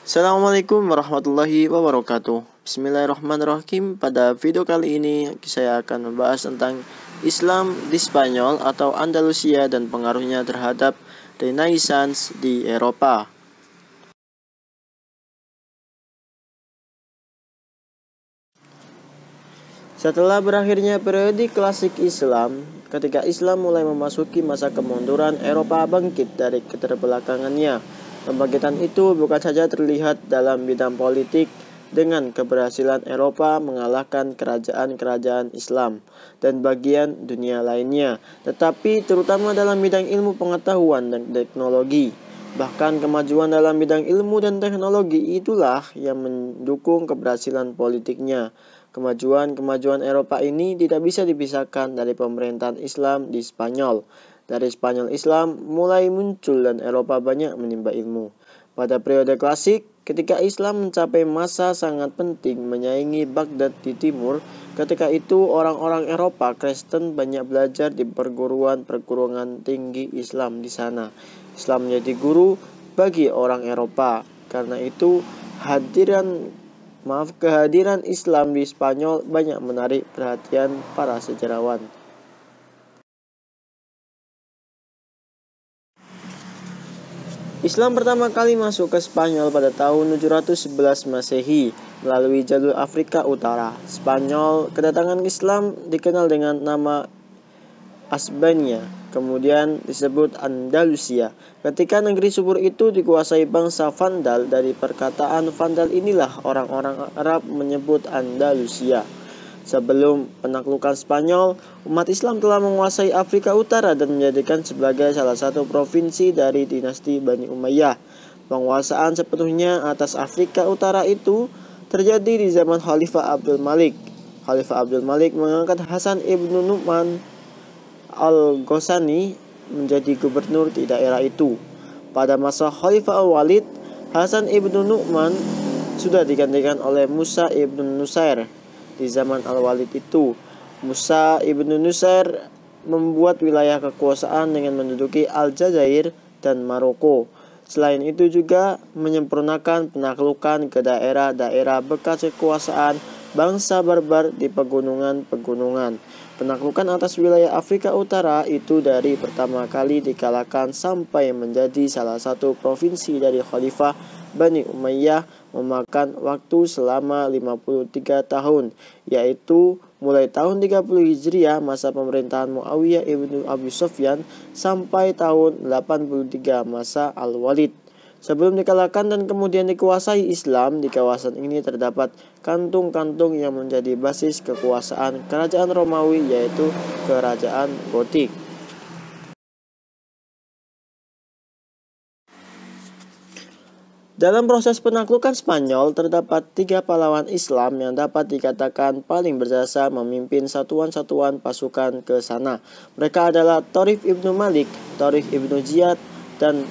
Assalamualaikum warahmatullahi wabarakatuh. Bismillahirrahmanirrahim. Pada video kali ini saya akan membahas tentang Islam di Spanyol atau Andalusia dan pengaruhnya terhadap Renaissance di Eropa. Setelah berakhirnya periode klasik Islam, ketika Islam mulai memasuki masa kemunduran, Eropa bangkit dari keterbelakangannya. Pembangkitan itu bukan saja terlihat dalam bidang politik dengan keberhasilan Eropa mengalahkan kerajaan-kerajaan Islam dan bagian dunia lainnya, tetapi terutama dalam bidang ilmu pengetahuan dan teknologi. Bahkan kemajuan dalam bidang ilmu dan teknologi itulah yang mendukung keberhasilan politiknya. Kemajuan Eropa ini tidak bisa dipisahkan dari pemerintahan Islam di Spanyol. Dari Spanyol Islam mulai muncul dan Eropa banyak menimba ilmu. Pada periode klasik, ketika Islam mencapai masa sangat penting menyaingi Baghdad di timur, ketika itu orang-orang Eropa Kristen banyak belajar di perguruan tinggi Islam di sana. Islam menjadi guru bagi orang Eropa. Karena itu, kehadiran Islam di Spanyol banyak menarik perhatian para sejarawan. Islam pertama kali masuk ke Spanyol pada tahun 711 Masehi melalui jalur Afrika Utara. Spanyol, kedatangan Islam dikenal dengan nama Hispania, kemudian disebut Andalusia. Ketika negeri subur itu dikuasai bangsa Vandal, dari perkataan Vandal inilah orang-orang Arab menyebut Andalusia. Sebelum penaklukan Spanyol, umat Islam telah menguasai Afrika Utara dan menjadikan sebagai salah satu provinsi dari dinasti Bani Umayyah. Penguasaan sepenuhnya atas Afrika Utara itu terjadi di zaman Khalifah Abdul Malik. Khalifah Abdul Malik mengangkat Hasan ibnu Nu'man al-Ghazani menjadi gubernur di daerah itu. Pada masa Khalifah Al-Walid, Hasan ibnu Nu'man sudah digantikan oleh Musa ibnu Nusair. Di zaman Al-Walid itu, Musa ibnu Nusair membuat wilayah kekuasaan dengan menduduki Aljazair dan Maroko. Selain itu juga menyempurnakan penaklukan ke daerah-daerah bekas kekuasaan bangsa Barbar di pegunungan-pegunungan. Penaklukan atas wilayah Afrika Utara itu dari pertama kali dikalahkan sampai menjadi salah satu provinsi dari Khalifah Bani Umayyah memakan waktu selama 53 tahun, yaitu mulai tahun 30 Hijriah masa pemerintahan Muawiyah ibnu Abi Sufyan sampai tahun 83 masa Al-Walid. Sebelum dikalahkan dan kemudian dikuasai Islam, di kawasan ini terdapat kantung-kantung yang menjadi basis kekuasaan kerajaan Romawi, yaitu kerajaan Gotik. Dalam proses penaklukan Spanyol, terdapat 3 pahlawan Islam yang dapat dikatakan paling berjasa memimpin satuan-satuan pasukan ke sana. Mereka adalah Tharif ibnu Malik, Tharif ibnu Ziyad, dan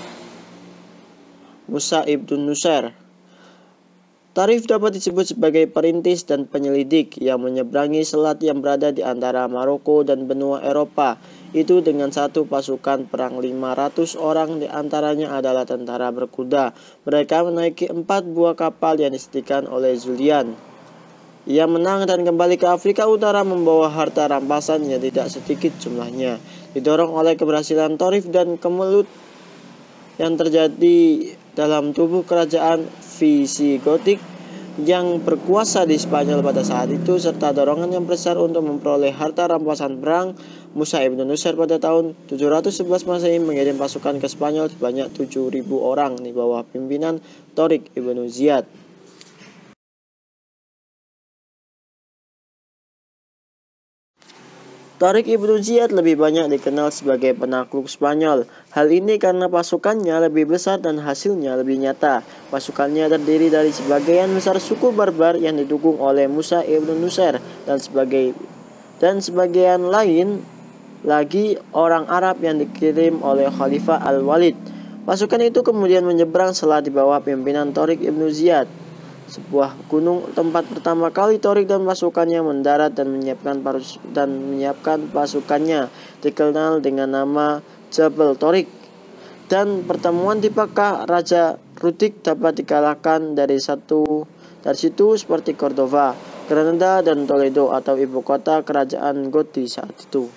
Musa ibnu Nusair. Tharif dapat disebut sebagai perintis dan penyelidik yang menyeberangi selat yang berada di antara Maroko dan benua Eropa itu dengan satu pasukan perang 500 orang, di antaranya adalah tentara berkuda. Mereka menaiki 4 buah kapal yang disediakan oleh Julian. Ia menang dan kembali ke Afrika Utara membawa harta rampasan yang tidak sedikit jumlahnya. Didorong oleh keberhasilan Tharif dan kemelut yang terjadi dalam tubuh kerajaan Visigotik yang berkuasa di Spanyol pada saat itu, serta dorongan yang besar untuk memperoleh harta rampasan perang, Musa ibnu Nusair pada tahun 711 Masehi mengirim pasukan ke Spanyol sebanyak 7.000 orang di bawah pimpinan Tariq ibnu Ziyad. Tariq ibnu Ziyad lebih banyak dikenal sebagai penakluk Spanyol. Hal ini karena pasukannya lebih besar dan hasilnya lebih nyata. Pasukannya terdiri dari sebagian besar suku Barbar yang didukung oleh Musa ibnu Nusair dan sebagian lain lagi orang Arab yang dikirim oleh Khalifah Al-Walid. Pasukan itu kemudian menyeberang selat di bawah pimpinan Tariq ibnu Ziyad, sebuah gunung tempat pertama kali Tariq dan pasukannya mendarat dan menyiapkan pasukannya, dikenal dengan nama Jabal Tariq. Dan pertemuan di Pakkah Raja Rutik dapat dikalahkan dari situ seperti Cordova, Granada, dan Toledo atau ibu kota kerajaan Gothi saat itu.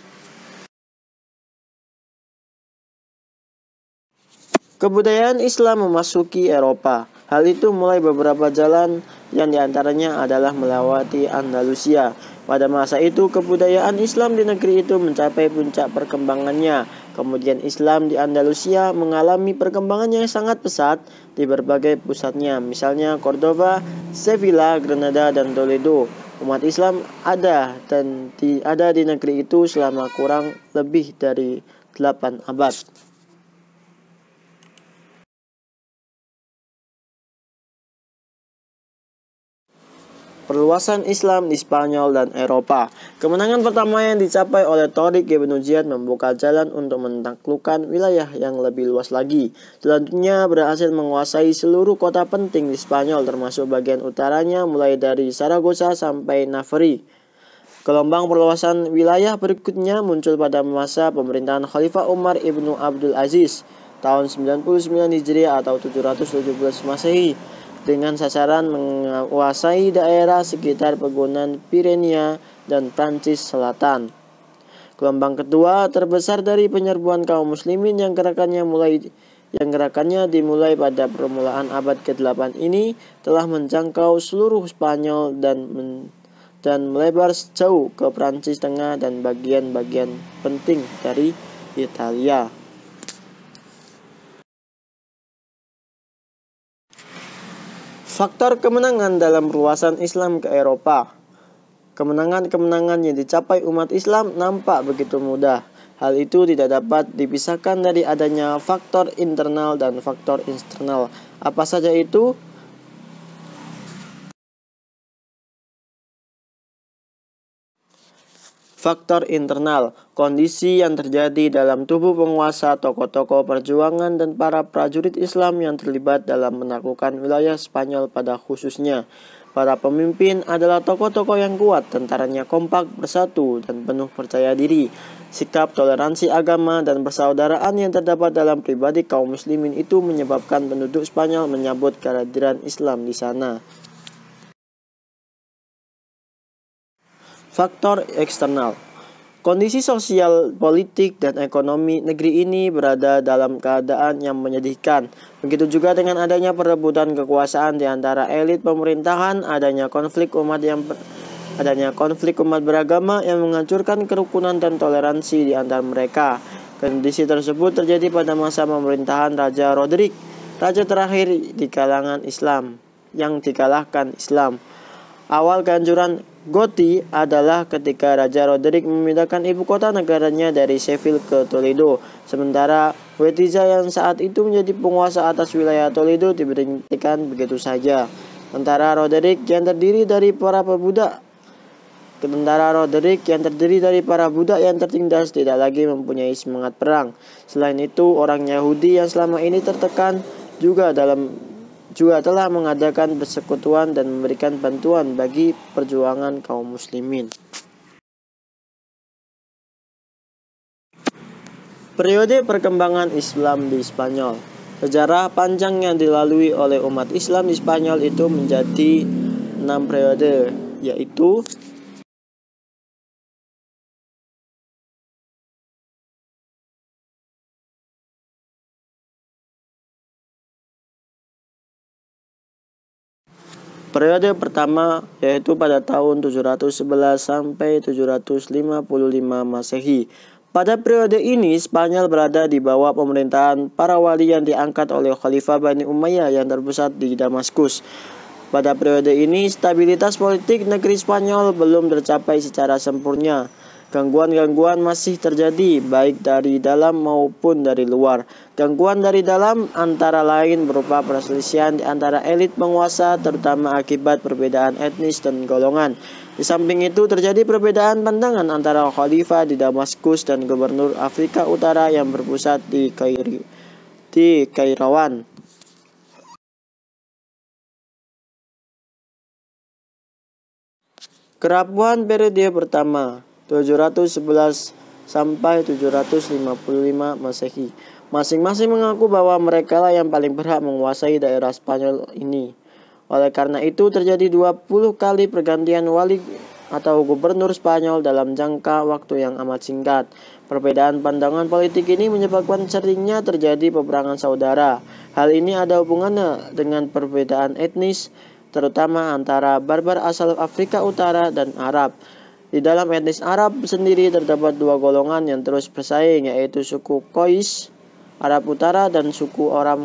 Kebudayaan Islam memasuki Eropa. Hal itu mulai beberapa jalan yang diantaranya adalah melewati Andalusia. Pada masa itu kebudayaan Islam di negeri itu mencapai puncak perkembangannya. Kemudian Islam di Andalusia mengalami perkembangan yang sangat pesat di berbagai pusatnya. Misalnya Cordova, Sevilla, Granada, dan Toledo. Umat Islam ada di negeri itu selama kurang lebih dari 8 abad. Perluasan Islam di Spanyol dan Eropa. Kemenangan pertama yang dicapai oleh Tariq Ibn Ziyad membuka jalan untuk menaklukkan wilayah yang lebih luas lagi. Selanjutnya berhasil menguasai seluruh kota penting di Spanyol termasuk bagian utaranya mulai dari Saragossa sampai Navarre. Gelombang perluasan wilayah berikutnya muncul pada masa pemerintahan Khalifah Umar ibnu Abdul Aziz tahun 99 Hijriah atau 717 Masehi dengan sasaran menguasai daerah sekitar pegunungan Pirenia dan Prancis Selatan. Gelombang kedua terbesar dari penyerbuan kaum muslimin yang gerakannya dimulai pada permulaan abad ke-8 ini telah menjangkau seluruh Spanyol dan melebar jauh ke Prancis Tengah dan bagian-bagian penting dari Italia. Faktor kemenangan dalam perluasan Islam ke Eropa. Kemenangan-kemenangan yang dicapai umat Islam nampak begitu mudah. Hal itu tidak dapat dipisahkan dari adanya faktor internal dan faktor eksternal. Apa saja itu? Faktor internal, kondisi yang terjadi dalam tubuh penguasa, tokoh-tokoh perjuangan, dan para prajurit Islam yang terlibat dalam menaklukkan wilayah Spanyol pada khususnya. Para pemimpin adalah tokoh-tokoh yang kuat, tentaranya kompak, bersatu, dan penuh percaya diri. Sikap toleransi agama dan persaudaraan yang terdapat dalam pribadi kaum muslimin itu menyebabkan penduduk Spanyol menyambut kehadiran Islam di sana. Faktor eksternal. Kondisi sosial, politik, dan ekonomi negeri ini berada dalam keadaan yang menyedihkan. Begitu juga dengan adanya perebutan kekuasaan di antara elit pemerintahan, adanya konflik umat beragama yang menghancurkan kerukunan dan toleransi di antara mereka. Kondisi tersebut terjadi pada masa pemerintahan Raja Roderick, raja terakhir di kalangan Islam yang dikalahkan Islam. Awal kehancuran Gothi adalah ketika Raja Roderick memindahkan ibu kota negaranya dari Seville ke Toledo. Sementara Wetija yang saat itu menjadi penguasa atas wilayah Toledo diberhentikan begitu saja. Tentara Roderick yang terdiri dari para budak yang tertindas tidak lagi mempunyai semangat perang. Selain itu, orang Yahudi yang selama ini tertekan juga telah mengadakan persekutuan dan memberikan bantuan bagi perjuangan kaum muslimin. Periode perkembangan Islam di Spanyol. Sejarah panjang yang dilalui oleh umat Islam di Spanyol itu menjadi 6 periode, yaitu periode pertama yaitu pada tahun 711 sampai 755 Masehi. Pada periode ini Spanyol berada di bawah pemerintahan para wali yang diangkat oleh Khalifah Bani Umayyah yang terpusat di Damaskus. Pada periode ini stabilitas politik negeri Spanyol belum tercapai secara sempurna. Gangguan-gangguan masih terjadi baik dari dalam maupun dari luar. Gangguan dari dalam antara lain berupa perselisihan di antara elit penguasa terutama akibat perbedaan etnis dan golongan. Di samping itu terjadi perbedaan pandangan antara khalifah di Damaskus dan gubernur Afrika Utara yang berpusat di Kairawan. Kerapuhan periode pertama 711 sampai 755 Masehi. Masing-masing mengaku bahwa mereka lah yang paling berhak menguasai daerah Spanyol ini. Oleh karena itu terjadi 20 kali pergantian wali atau gubernur Spanyol dalam jangka waktu yang amat singkat. Perbedaan pandangan politik ini menyebabkan seringnya terjadi peperangan saudara. Hal ini ada hubungannya dengan perbedaan etnis, terutama antara barbar asal Afrika Utara dan Arab. Di dalam etnis Arab sendiri terdapat dua golongan yang terus bersaing, yaitu suku Qais Arab Utara dan suku Arab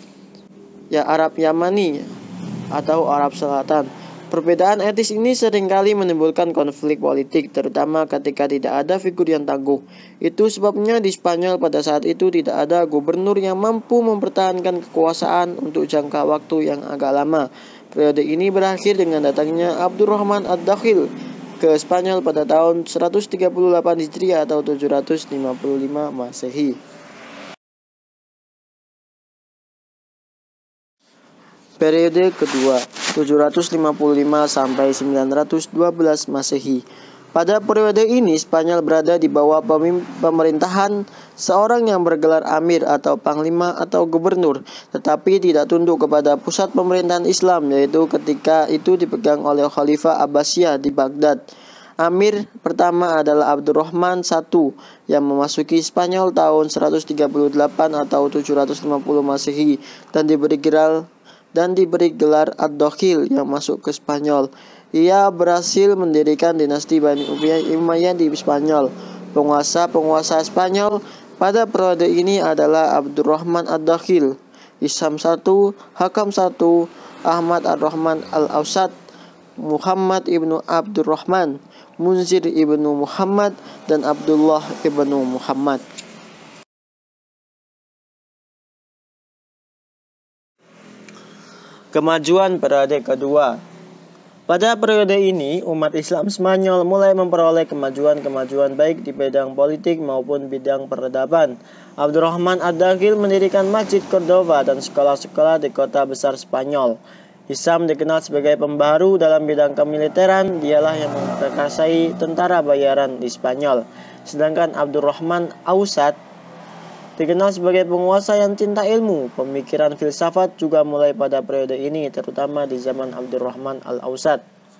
Yamani atau Arab Selatan. Perbedaan etnis ini seringkali menimbulkan konflik politik, terutama ketika tidak ada figur yang tangguh. Itu sebabnya di Spanyol pada saat itu tidak ada gubernur yang mampu mempertahankan kekuasaan untuk jangka waktu yang agak lama. Periode ini berakhir dengan datangnya Abdurrahman ad-Dakhil ke Spanyol pada tahun 138 Hijriah atau 755 Masehi. Periode kedua, 755 sampai 912 Masehi. Pada periode ini Spanyol berada di bawah pemerintahan seorang yang bergelar amir atau panglima atau gubernur, tetapi tidak tunduk kepada pusat pemerintahan Islam, yaitu ketika itu dipegang oleh Khalifah Abbasiyah di Baghdad. Amir pertama adalah Abdurrahman I yang memasuki Spanyol tahun 138 atau 750 Masehi dan diberi gelar Ad-Dakhil yang masuk ke Spanyol. Ia berhasil mendirikan dinasti Bani Umayyah di Spanyol. Penguasa-penguasa Spanyol pada periode ini adalah Abdurrahman Ad-Dakhil, Hisam I, Hakam I, Ahmad Ar-Rahman Al-Ausat, Muhammad ibnu Abdurrahman, Munzir ibnu Muhammad, dan Abdullah ibnu Muhammad. Kemajuan periode kedua. Pada periode ini, umat Islam Spanyol mulai memperoleh kemajuan baik di bidang politik maupun bidang peradaban. Abdurrahman ad-Dakhil mendirikan Masjid Cordova dan sekolah-sekolah di kota besar Spanyol. Hisam dikenal sebagai pembaharu dalam bidang kemiliteran, dialah yang memperkasai tentara bayaran di Spanyol. Sedangkan Abdurrahman Ausat dikenal sebagai penguasa yang cinta ilmu. Pemikiran filsafat juga mulai pada periode ini, terutama di zaman Abdurrahman Al-Ausat.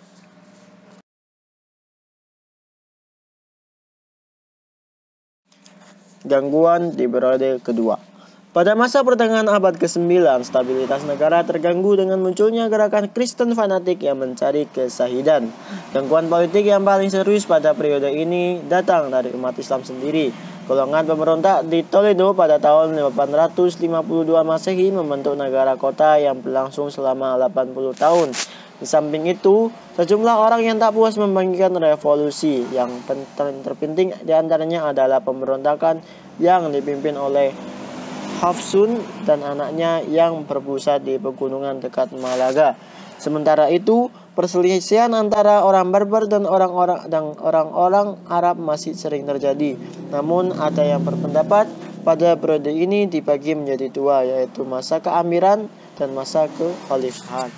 Gangguan di periode kedua. Pada masa pertengahan abad ke-9, stabilitas negara terganggu dengan munculnya gerakan Kristen fanatik yang mencari kesahidan. Gangguan politik yang paling serius pada periode ini datang dari umat Islam sendiri. Golongan pemberontak di Toledo pada tahun 852 Masehi membentuk negara kota yang berlangsung selama 80 tahun. Di samping itu, sejumlah orang yang tak puas membangkitkan revolusi. Yang terpenting diantaranya adalah pemberontakan yang dipimpin oleh Hafsun dan anaknya yang berpusat di pegunungan dekat Malaga. Sementara itu, perselisihan antara orang Barbar dan orang-orang Arab masih sering terjadi. Namun ada yang berpendapat pada periode ini dibagi menjadi dua, yaitu masa keamiran dan masa kekhalifahan.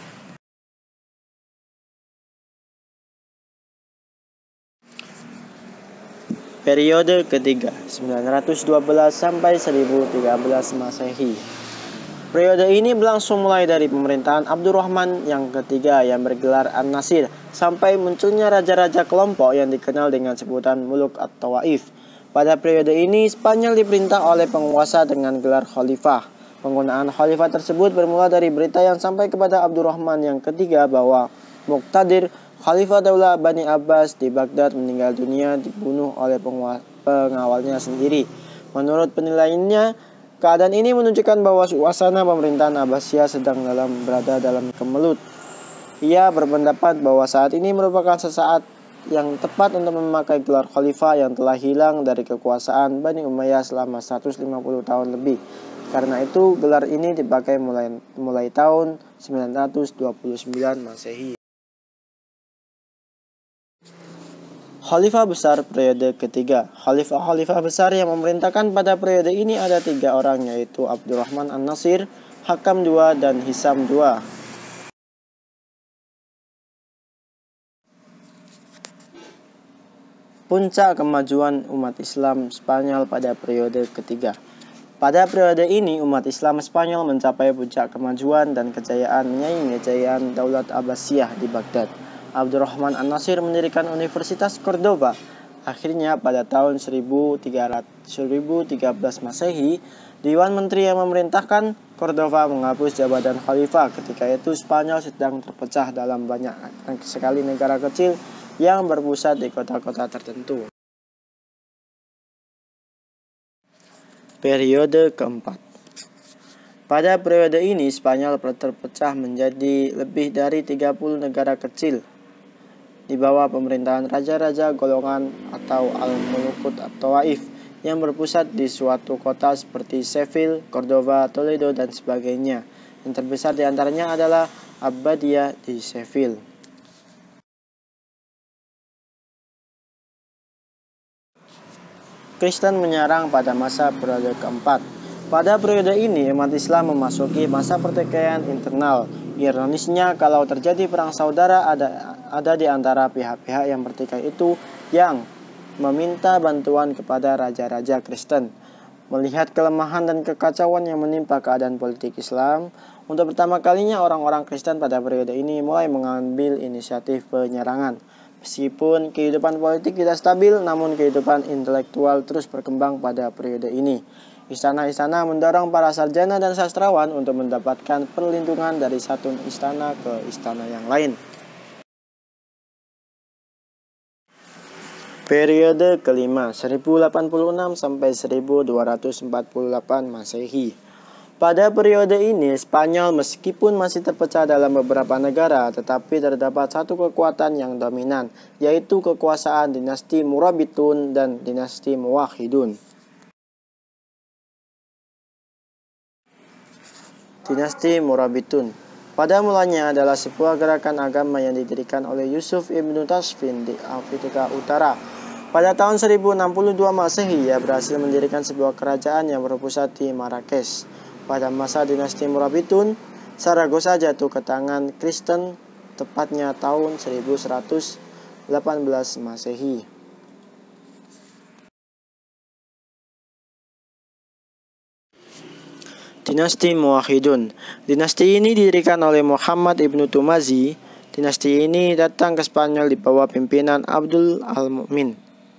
Periode ketiga, 912 sampai 1013 Masehi. Periode ini berlangsung mulai dari pemerintahan Abdurrahman yang ketiga yang bergelar An-Nasir sampai munculnya raja-raja kelompok yang dikenal dengan sebutan Muluk at-Tawaif. Pada periode ini Spanyol diperintah oleh penguasa dengan gelar khalifah. Penggunaan khalifah tersebut bermula dari berita yang sampai kepada Abdurrahman yang ketiga bahwa Muqtadir, Khalifah Daulah Bani Abbas di Baghdad, meninggal dunia dibunuh oleh pengawalnya sendiri. Menurut penilaiannya, keadaan ini menunjukkan bahwa suasana pemerintahan Abbasiyah sedang berada dalam kemelut. Ia berpendapat bahwa saat ini merupakan sesaat yang tepat untuk memakai gelar khalifah yang telah hilang dari kekuasaan Bani Umayyah selama 150 tahun lebih. Karena itu, gelar ini dipakai mulai tahun 929 Masehi. Khalifah besar periode ketiga. Khalifah besar yang memerintahkan pada periode ini ada 3 orang, yaitu Abdurrahman An-Nasir, Hakam II, dan Hisam II. Puncak kemajuan umat Islam Spanyol pada periode ketiga. Pada periode ini, umat Islam Spanyol mencapai puncak kemajuan dan kejayaan menyaingi kejayaan Daulat Abbasiyah di Baghdad. Abdurrahman An-Nasir mendirikan Universitas Cordoba. Akhirnya pada tahun 1013 Masehi, Dewan Menteri yang memerintahkan Cordoba menghapus jabatan khalifah. Ketika itu Spanyol sedang terpecah dalam banyak sekali negara kecil yang berpusat di kota-kota tertentu. Periode keempat. Pada periode ini Spanyol terpecah menjadi lebih dari 30 negara kecil di bawah pemerintahan raja-raja golongan atau Al-Mulukut at-Tawaif yang berpusat di suatu kota seperti Seville, Cordoba, Toledo, dan sebagainya. Yang terbesar di antaranya adalah Abbadiyah di Seville. Kristen menyerang pada masa periode keempat. Pada periode ini, umat Islam memasuki masa pertikaian internal. Ironisnya, kalau terjadi perang saudara, ada di antara pihak-pihak yang bertikai itu yang meminta bantuan kepada raja-raja Kristen. Melihat kelemahan dan kekacauan yang menimpa keadaan politik Islam, untuk pertama kalinya orang-orang Kristen pada periode ini mulai mengambil inisiatif penyerangan. Meskipun kehidupan politik tidak stabil, namun kehidupan intelektual terus berkembang pada periode ini. Istana-istana mendorong para sarjana dan sastrawan untuk mendapatkan perlindungan dari satu istana ke istana yang lain. Periode kelima, 1086 sampai 1248 Masehi. Pada periode ini, Spanyol meskipun masih terpecah dalam beberapa negara, tetapi terdapat satu kekuatan yang dominan, yaitu kekuasaan dinasti Murabitun dan dinasti Muwahhidun. Dinasti Murabitun pada mulanya adalah sebuah gerakan agama yang didirikan oleh Yusuf ibnu Tashfin di Afrika Utara. Pada tahun 1062 Masehi, ia berhasil mendirikan sebuah kerajaan yang berpusat di Marrakesh. Pada masa dinasti Murabitun, Saragossa jatuh ke tangan Kristen, tepatnya tahun 1118 Masehi. Dinasti Muwahhidun. Dinasti ini didirikan oleh Muhammad ibnu Tumazi. Dinasti ini datang ke Spanyol di bawah pimpinan Abdul Al-Mun'im.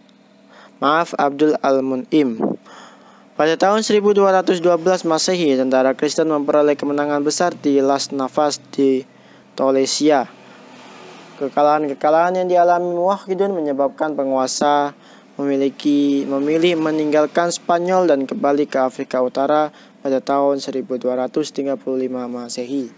Pada tahun 1212 Masehi, tentara Kristen memperoleh kemenangan besar di Las Navas di Tolesia. Kekalahan yang dialami Muwahhidun menyebabkan penguasa memilih meninggalkan Spanyol dan kembali ke Afrika Utara pada tahun 1235 Masehi.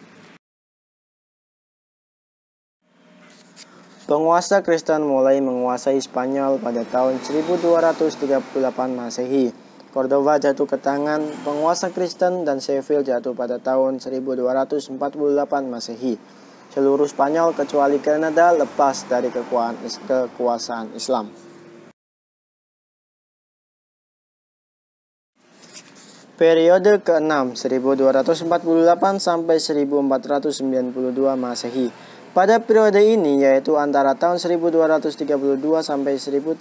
Penguasa Kristen mulai menguasai Spanyol pada tahun 1238 Masehi. Cordoba jatuh ke tangan penguasa Kristen dan Seville jatuh pada tahun 1248 Masehi. Seluruh Spanyol kecuali Granada lepas dari kekuasaan Islam. Periode ke-6, 1248 sampai 1492 Masehi. Pada periode ini, yaitu antara tahun 1232 sampai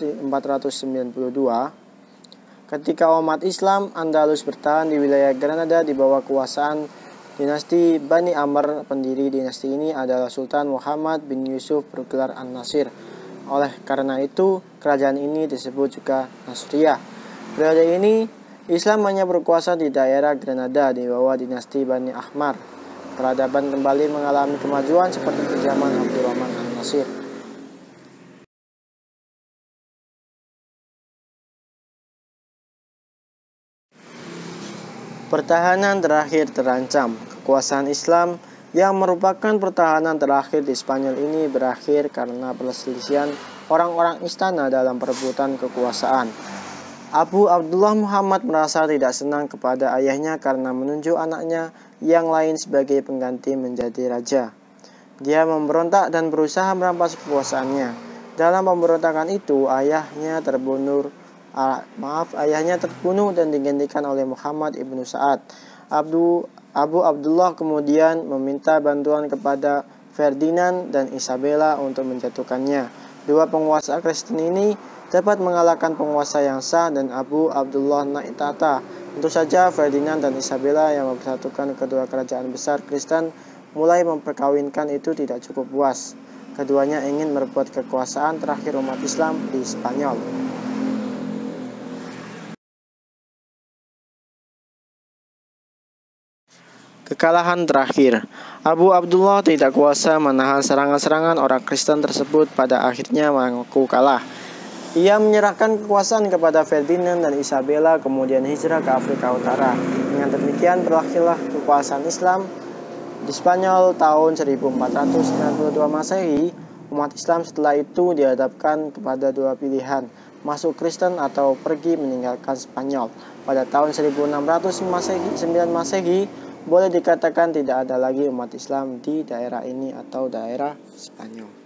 1492, ketika umat Islam Andalus bertahan di wilayah Granada di bawah kekuasaan dinasti Bani Amr, pendiri dinasti ini adalah Sultan Muhammad bin Yusuf bergelar An-Nasir. Oleh karena itu, kerajaan ini disebut juga Nasriyah. Periode ini, Islam hanya berkuasa di daerah Granada di bawah dinasti Bani Ahmar. Peradaban kembali mengalami kemajuan seperti di zaman Abdurrahman An-Nasir. Pertahanan terakhir terancam. Kekuasaan Islam yang merupakan pertahanan terakhir di Spanyol ini berakhir karena perselisihan orang-orang istana dalam perebutan kekuasaan. Abu Abdullah Muhammad merasa tidak senang kepada ayahnya karena menunjuk anaknya yang lain sebagai pengganti menjadi raja. Dia memberontak dan berusaha merampas kekuasaannya. Dalam pemberontakan itu, ayahnya terbunuh dan digantikan oleh Muhammad ibnu Sa'ad. Abu Abdullah kemudian meminta bantuan kepada Ferdinand dan Isabella untuk menjatuhkannya. Dua penguasa Kristen ini dapat mengalahkan penguasa yang sah dan Abu Abdullah Naitata. Tentu saja Ferdinand dan Isabella yang mempersatukan kedua kerajaan besar Kristen mulai memperkawinkan itu tidak cukup puas. Keduanya ingin merebut kekuasaan terakhir umat Islam di Spanyol. Kekalahan terakhir, Abu Abdullah tidak kuasa menahan serangan-serangan orang Kristen tersebut, pada akhirnya mengaku kalah. Ia menyerahkan kekuasaan kepada Ferdinand dan Isabella, kemudian hijrah ke Afrika Utara. Dengan demikian berakhirlah kekuasaan Islam di Spanyol tahun 1492 Masehi. Umat Islam setelah itu dihadapkan kepada dua pilihan, masuk Kristen atau pergi meninggalkan Spanyol. Pada tahun 1609 Masehi, boleh dikatakan tidak ada lagi umat Islam di daerah ini atau daerah Spanyol.